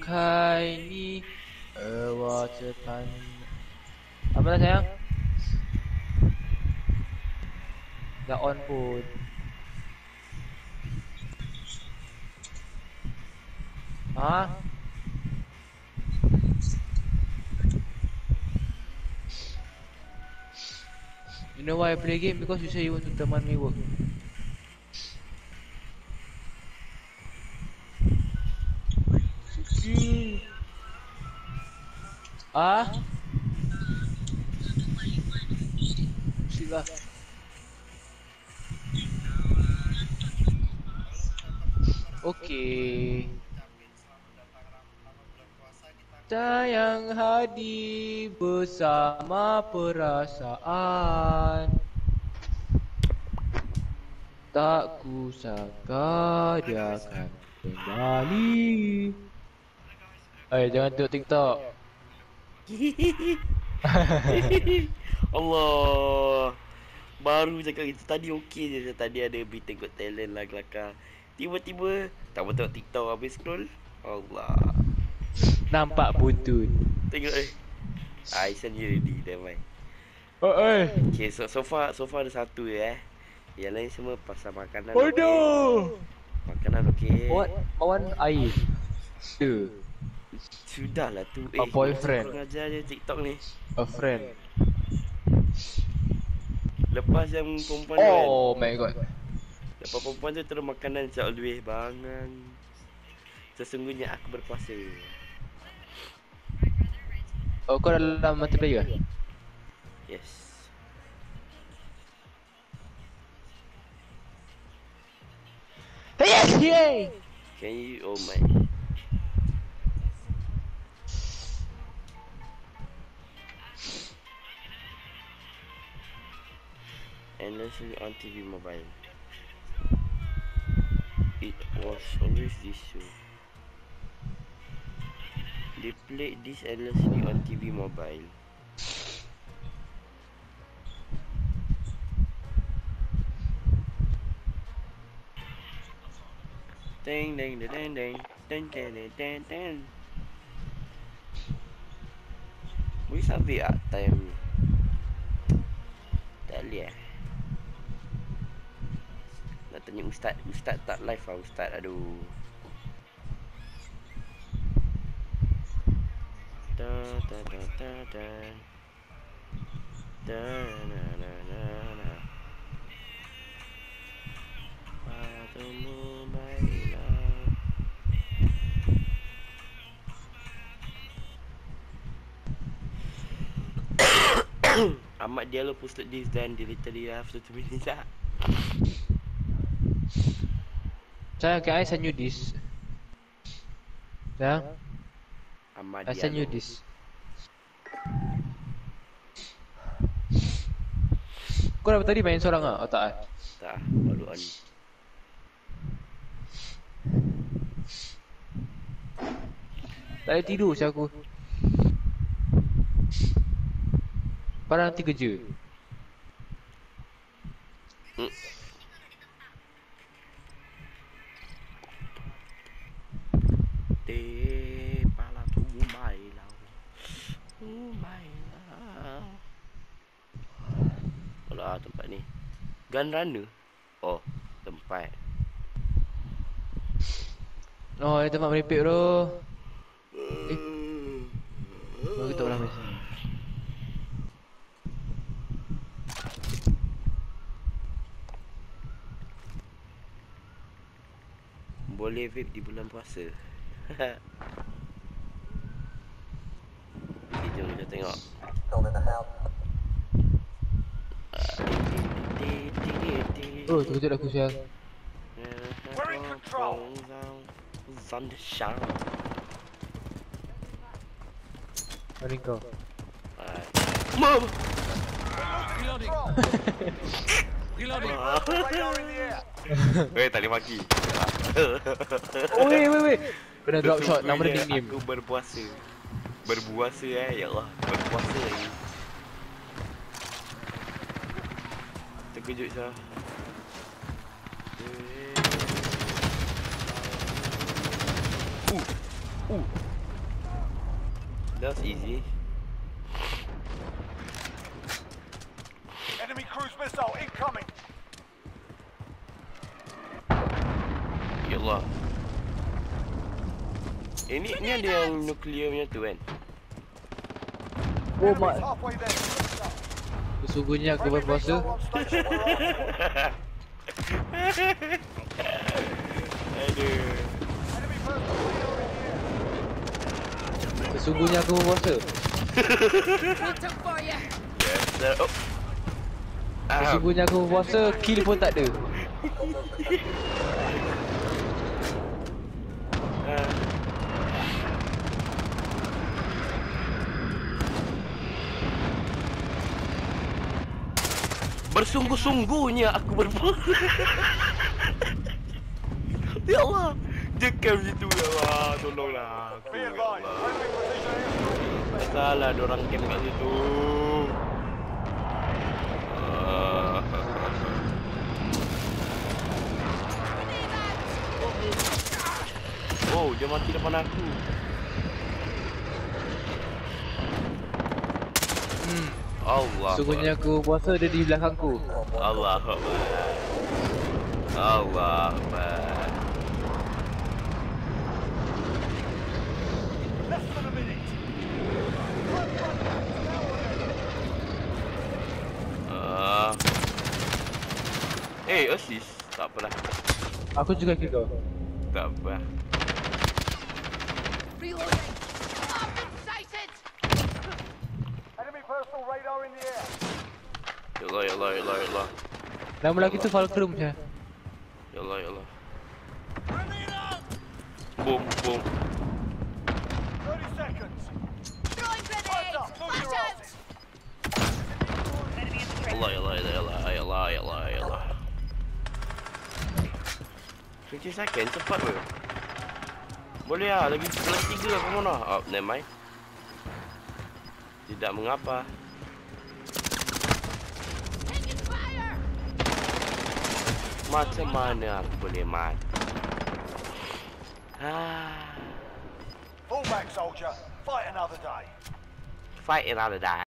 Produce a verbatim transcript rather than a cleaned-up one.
开你，而我只盼。Apa dah sayang? Dah on pun. Ha? You know why I play game? Because you say you want to teman me work. Ah? Shit lah. Okay. Sayang hadir bersama perasaan. Tak kusangka dia akan kembali. Eh, jangan tengok TikTok. Allah. Baru cakap gitu. Tadi okey je. Tadi ada berita Got Talent lah kelakar. Tiba-tiba tak mau tengok TikTok habis scroll. Allah. Nampak buntut. Tengok eh. Aisyah ni ready. Damai. Oh, eh. Okay, so, so far so far ada satu je eh. Yang lain semua pasal makanan. Bodoh. Okay. Makanan okey. What? Awan air. Tu. Sudahlah tu. A boyfriend. Kurang ajar je TikTok ni. A friend. Lepas yang perempuan tu kan. Oh my god. Lepas perempuan tu terus makanan macam lebih bangang. Sesungguhnya aku berpuasa. Oh, kau dalam multiplayer? Yes. Yes, yay! Can you, oh my. Endlessly on T V mobile. It was always this show. They played this endlessly on T V mobile. Ding ding ding ding ding ding ding ding ding. Boleh sampai tak time ni? Tak boleh eh? Nak tanya Ustaz. Ustaz tak live lah Ustaz. Aduh. Da da da da da. Da na na na na. Padamu baiklah. Ahmad Diallo posted this then deleted it after two minutes lah. Sayang, can I send you this? Sayang, Ahmad I Diallo. send you this. Kau dah tadi main seorang ah? Oh tak eh? Tak, baru on. Tak boleh tidur si aku. Padahal nanti kerja. Hmm. De pala tu baiklah. Baiklah. Alah tempat ni. Gun runner. Oh, tempat. Oh, ini tempat merepek tu. Eh, baru kita orang mesti. Boleh vape di bulan puasa. Okay, jom kita tengok. Oh, terkejut aku sial. We're in control. Sunshine. Mari kau. Mom. Reloading. Reloading. Weh, tak boleh maki. Oh, wait, wait, wait. Kena drop shot, nama dia nickname. Aku berpuasa. Berpuasa eh, ya Allah. Berpuasa lagi. Terkejut sah. Uh, uh. That's easy. Enemy cruise missile incoming. Ya Allah. Eh, ni, ni ada yang nuklear punya tu kan? Oh Enemy's mak, halfway there. sesungguhnya aku Friendly berpuasa. missile on station. We're on. Aduh. Enemy personal radar in the air. Sesungguhnya aku berpuasa. Yes, sir. Oh. Ah, Sesungguhnya aku berpuasa, kill pun tak ada. ah. Bersungguh-sungguhnya aku berpuasa. Ya Allah. Dia camp situ ya Allah. Tolonglah aku. Be Ya advised. Allah. Friendly precision airstrike. Salah diorang camp kat situ. Ah. Oh, dia mati depan aku. Hmm. Allah. Sesungguhnya aku berpuasa, dia di belakangku. Allah Akbar. Allah Akbar. Less than a minute. Ah. Eh, assist. Tak apalah. Aku juga kill kau. Tak apa. Reloading. I've been sighted. Enemy personal radar in the air. Ya Allah, ya Allah, ya Allah, ya Allah. Nama lelaki tu Falcrum je. Ya Allah, ya Allah. Boom, boom. thirty seconds. Throwing grenade. Up, move Watch your out. asses. Allah, ya Allah, ya Allah, ya Allah, ya Allah, ya Allah. twenty second, cepat bro. Boleh lah, lagi lagi tiga aku mana? Oh, never mind. Tidak mengapa. Taking fire. Macam mana aku boleh mati? Ah, Fall back, soldier. Fight another day. fight another day.